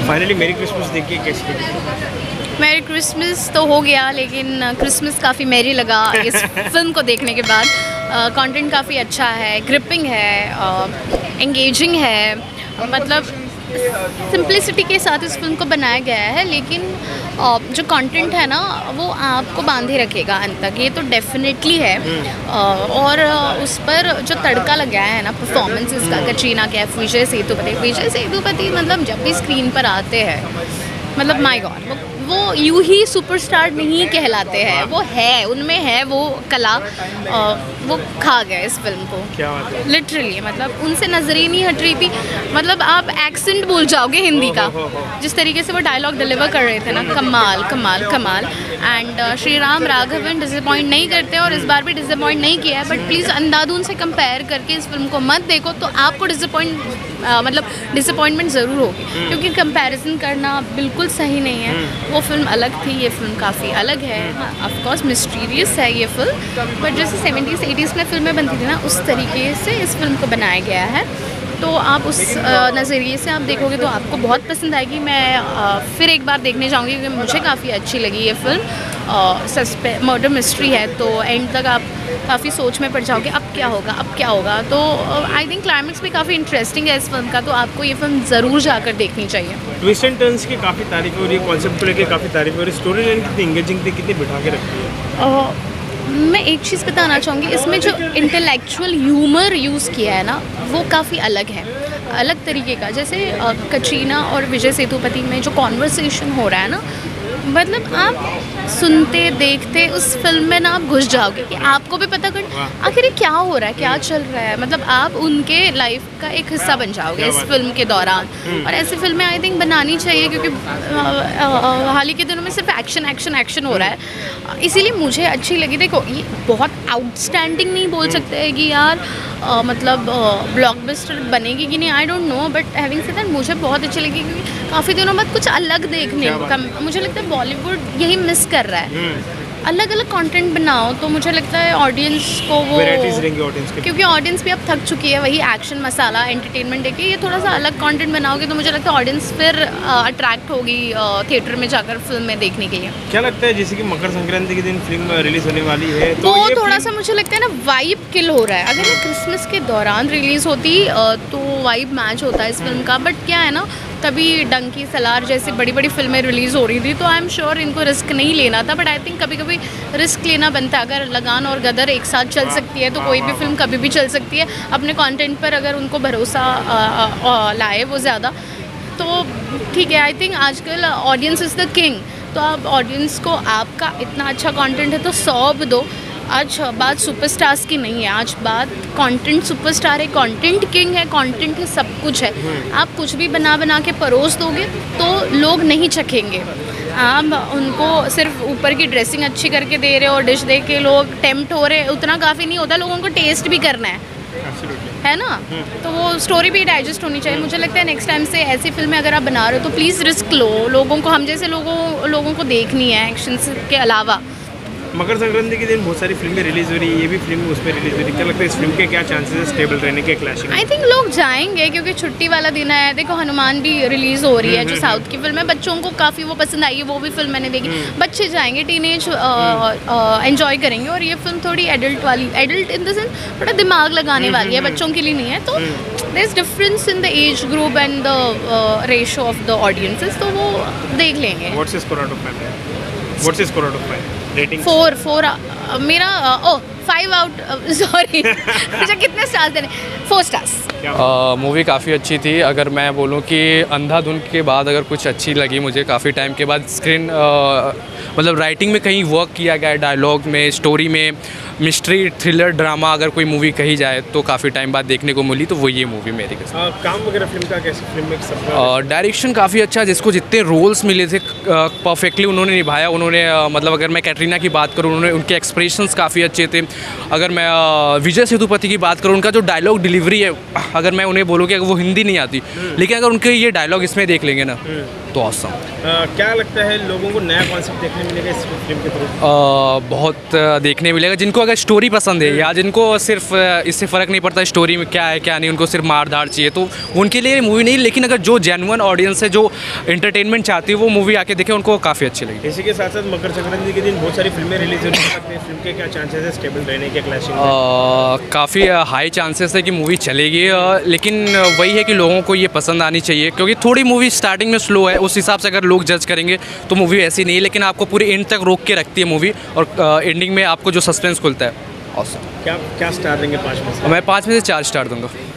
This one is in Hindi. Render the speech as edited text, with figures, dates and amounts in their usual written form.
फाइनली मेरी क्रिसमस देखिए कैसी लगी? मेरी क्रिसमस तो हो गया, लेकिन क्रिसमस काफ़ी मेरी लगा इस फिल्म को देखने के बाद। कंटेंट काफ़ी अच्छा है, ग्रिपिंग है, एंगेजिंग है, मतलब सिंप्लिसिटी के साथ इस फिल्म को बनाया गया है, लेकिन जो कंटेंट है ना वो आपको बांधे रखेगा अंत तक, ये तो डेफिनेटली है। और उस पर जो तड़का लगाया है ना परफॉर्मेंसेस का, कटरीना कैफ, विजय सेतुपति मतलब जब भी स्क्रीन पर आते हैं, मतलब माय गॉड, वो यूं ही सुपरस्टार नहीं कहलाते हैं, वो है, उनमें है वो कला, वो खा गए इस फिल्म को। क्या बात है? लिटरली मतलब उनसे नजर ही नहीं हट रही थी, मतलब आप एक्सेंट भूल जाओगे हिंदी का, जिस तरीके से वो डायलॉग डिलीवर कर रहे थे ना, कमाल कमाल कमाल। एंड श्री राम राघवन डिसअपॉइंट नहीं करते और इस बार भी डिसअपॉइंट नहीं किया है, बट प्लीज़ अंधाधुन से कंपेयर करके इस फिल्म को मत देखो, तो आपको डिसअपॉइंटमेंट ज़रूर होगी, क्योंकि कंपैरिजन करना बिल्कुल सही नहीं है। वो फिल्म अलग थी, ये फिल्म काफ़ी अलग है। हाँ, ऑफ कोर्स मिस्टीरियस है ये फिल्म, बट जैसे 70s 80s में फिल्में बनती थी ना, उस तरीके से इस फिल्म को बनाया गया है। तो आप उस नज़रिए से आप देखोगे तो आपको बहुत पसंद आएगी। मैं फिर एक बार देखने जाऊँगी, क्योंकि मुझे काफ़ी अच्छी लगी ये फिल्म। मर्डर मिस्ट्री है, तो एंड तक आप काफ़ी सोच में पड़ जाओगे, अब क्या होगा, अब क्या होगा। तो आई थिंक क्लाइमेक्स भी काफ़ी इंटरेस्टिंग है इस फिल्म का, तो आपको ये फिल्म ज़रूर जाकर देखनी चाहिए। ट्विस्ट एंड टर्न्स की काफ़ी तारीफ हो रही है, कॉन्सेप्ट को लेकर काफ़ी तारीफ हो रही है, स्टोरी लाइन कितनी इंगेजिंग थी, कितनी बिठा के रखती है। मैं एक चीज़ बताना चाहूँगी, इसमें जो इंटेलेक्चुअल ह्यूमर यूज़ किया है ना, वो काफ़ी अलग है, अलग तरीके का। जैसे कटरीना और विजय सेतुपति में जो कॉन्वर्सेशन हो रहा है ना, मतलब आप सुनते देखते उस फिल्म में ना आप घुस जाओगे कि आपको भी पता कर आखिर क्या हो रहा है, क्या चल रहा है, मतलब आप उनके लाइफ का एक हिस्सा बन जाओगे इस फिल्म के दौरान। और ऐसी फिल्में आई थिंक बनानी चाहिए, क्योंकि हाल ही के दिनों में सिर्फ एक्शन एक्शन एक्शन हो रहा है, इसीलिए मुझे अच्छी लगी। देखो ये बहुत आउटस्टैंडिंग नहीं बोल सकते हैं कि यार मतलब ब्लॉकबस्टर बनेगी कि नहीं, I don't know, but having said that मुझे बहुत अच्छी लगी, क्योंकि काफ़ी दिनों बाद कुछ अलग देखने को मुझे लगता है बॉलीवुड यही मिस कर रहा है। अलग अलग कंटेंट बनाओ, तो मुझे लगता है ऑडियंस को वो वैराइटीज रहेंगी ऑडियंस के, क्योंकि ऑडियंस भी अब थक चुकी है वही एक्शन मसाला एंटरटेनमेंट देके। ये थोड़ा सा अलग कंटेंट बनाओगे तो मुझे लगता है ऑडियंस फिर अट्रैक्ट होगी थिएटर में जाकर फिल्में देखने के लिए। क्या लगता है जैसे कि मकर संक्रांति के दिन फिल्म रिलीज होने वाली है, तो वो थोड़ा सा मुझे लगता है ना वाइब किल हो रहा है। अगर ये क्रिसमस के दौरान रिलीज होती तो वाइब मैच होता है इस फिल्म का, बट क्या है ना, तभी डंकी सलार जैसी बड़ी बड़ी फिल्में रिलीज़ हो रही थी, तो आई एम श्योर इनको रिस्क नहीं लेना था, बट आई थिंक कभी कभी रिस्क लेना बनता है। अगर लगान और गदर एक साथ चल सकती है, तो कोई भी फिल्म कभी भी चल सकती है। अपने कंटेंट पर अगर उनको भरोसा लाए वो ज़्यादा, तो ठीक है। आई थिंक आजकल ऑडियंस इज़ द किंग, तो आप ऑडियंस को आपका इतना अच्छा कंटेंट है तो 100 दो। आज बात सुपरस्टार्स की नहीं है, आज बात कंटेंट सुपरस्टार है, कंटेंट किंग है, कंटेंट है, सब कुछ है। आप कुछ भी बना बना के परोस दोगे तो लोग नहीं चखेंगे। आप उनको सिर्फ ऊपर की ड्रेसिंग अच्छी करके दे रहे हो और डिश दे के लोग टेम्प्ट हो रहे, उतना काफ़ी नहीं होता, लोगों को टेस्ट भी करना है ना, तो वो स्टोरी भी डाइजेस्ट होनी चाहिए। मुझे लगता है नेक्स्ट टाइम से ऐसी फिल्में अगर आप बना रहे हो तो प्लीज़ रिस्क लो, लोगों को, हम जैसे लोगों को देखनी है एक्शन के अलावा। मकर संक्रांति के दिन बहुत सारी फिल्में रिलीज हो रही है, ये भी फिल्म उसमें रिलीज हो रही है, क्या लगता है इस फिल्म के क्या चांसेस है स्टेबल रहने के, क्लैशिंग? आई थिंक लोग जाएंगे, क्योंकि छुट्टी वाला दिन है। देखो हनुमान भी रिलीज हो रही है, जो साउथ की फिल्म है, बच्चों को काफ़ी वो पसंद आई है, वो भी फिल्म मैंने देखी। बच्चे जाएंगे, टीनेज एंजॉय करेंगे, और ये फिल्म थोड़ी एडल्ट इन द सेंस थोड़ा दिमाग लगाने वाली है, बच्चों के लिए नहीं है। तो there is difference in the age group and the ratio of the audiences, तो वो देख लेंगे। What's your score out of 5? What's your score out of 5? Rating 4 मेरा 5 आउट सॉरी मुझे कितने स्टार्स देने? 4 स्टार्स। मूवी काफ़ी अच्छी थी। अगर मैं बोलूँ कि अंधाधुन के बाद अगर कुछ अच्छी लगी मुझे, काफ़ी टाइम के बाद स्क्रीन मतलब राइटिंग में कहीं वर्क किया गया है, डायलॉग में, स्टोरी में, मिस्ट्री थ्रिलर ड्रामा अगर कोई मूवी कही जाए तो काफ़ी टाइम बाद देखने को मिली, तो वो ये मूवी मेरी के साथ। काम वगैरह फिल्म का कैसे, फिल्म में सब डायरेक्शन काफ़ी अच्छा, जिसको जितने रोल्स मिले थे परफेक्टली उन्होंने निभाया। उन्होंने मतलब अगर मैं कैटरीना की बात करूँ, उन्होंने उनके एक्सप्रेशन ट्रांसफॉर्मेशंस काफ़ी अच्छे थे। अगर मैं विजय सेतुपति की बात करूँ, उनका जो डायलॉग डिलीवरी है, अगर मैं उन्हें बोलूँ कि अगर वो हिंदी नहीं आती, लेकिन अगर उनके ये डायलॉग इसमें देख लेंगे ना तो ऑसम। क्या लगता है लोगों को नया कॉन्सेप्ट देखने मिलेगा इस फिल्म के थ्रू? बहुत देखने मिलेगा। जिनको अगर स्टोरी पसंद है या जिनको सिर्फ इससे फ़र्क नहीं पड़ता स्टोरी में क्या है क्या नहीं, उनको सिर्फ मार धाड़ चाहिए, तो उनके लिए मूवी नहीं। लेकिन अगर जो जेन्युइन ऑडियंस है, जो एंटरटेनमेंट चाहती है, वो मूवी आके देखे, उनको काफ़ी अच्छी लगी। इसी के साथ साथ मकर संक्रांति के दिन बहुत सारी फिल्में रिलीज हो सकती हैं। फिल्म के क्या चांसेस है स्टेबल रहने के क्लैशिंग? काफ़ी हाई चांसेस है कि मूवी चलेगी, लेकिन वही है कि लोगों को ये पसंद आनी चाहिए, क्योंकि थोड़ी मूवी स्टार्टिंग में स्लो है, उस हिसाब से अगर लोग जज करेंगे तो मूवी ऐसी नहीं है। लेकिन आपको पूरे एंड तक रोक के रखती है मूवी, और एंडिंग में आपको जो सस्पेंस खुलता है, ऑसम। क्या स्टार देंगे 5 में से? मैं 5 में से 4 स्टार दूंगा।